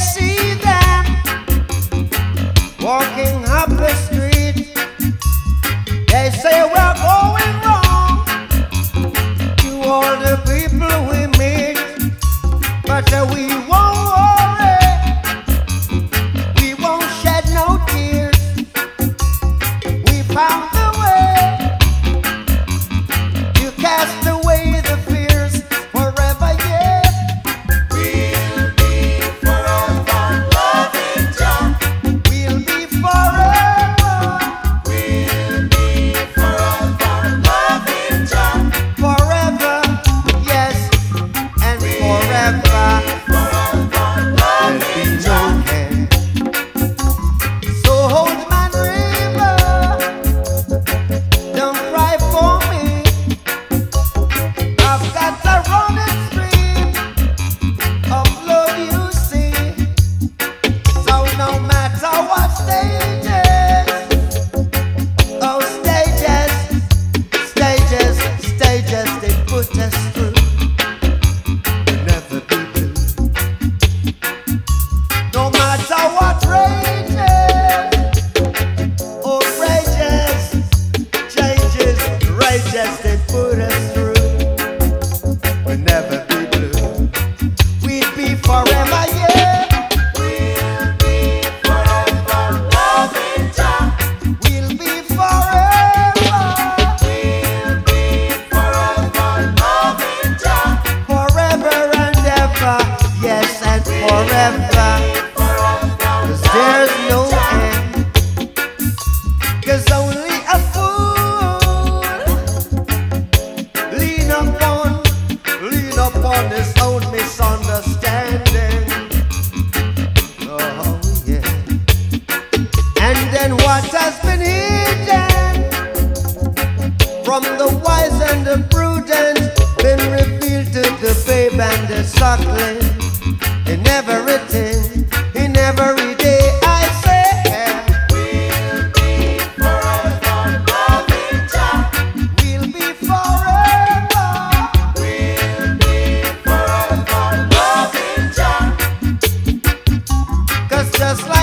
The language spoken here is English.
see them walking up the street, they say we're going wrong to all the people we meet, but we won't worry, we won't shed no tears. We found the way to cast away the fears forever, yeah. We'll be forever loving Jah. We'll be forever, We'll be forever loving Jah. forever, yes, and forever. Forever There'll loving be no Jah. end. So hold my river, don't cry for me. I've got a running stream of blood, you see. So no matter what stages, oh stages, stages, stages they put us through, we'll never be blue. No matter what rages, oh rages, changes, rages they put us through, we'll never be blue. We'd be forever, yeah. We'll be forever loving Jah. We'll be forever, We'll be forever loving Jah. forever and ever, yes, and forever. Cause there's no end. Cause only a fool lean upon his own misunderstanding. Oh yeah. And then what has been hidden from the wise and the prudent been revealed to the babe and the suckling. In everything, in every day, I say, We'll be forever loving Jah. we'll be forever. We'll be forever loving Jah. Cause just like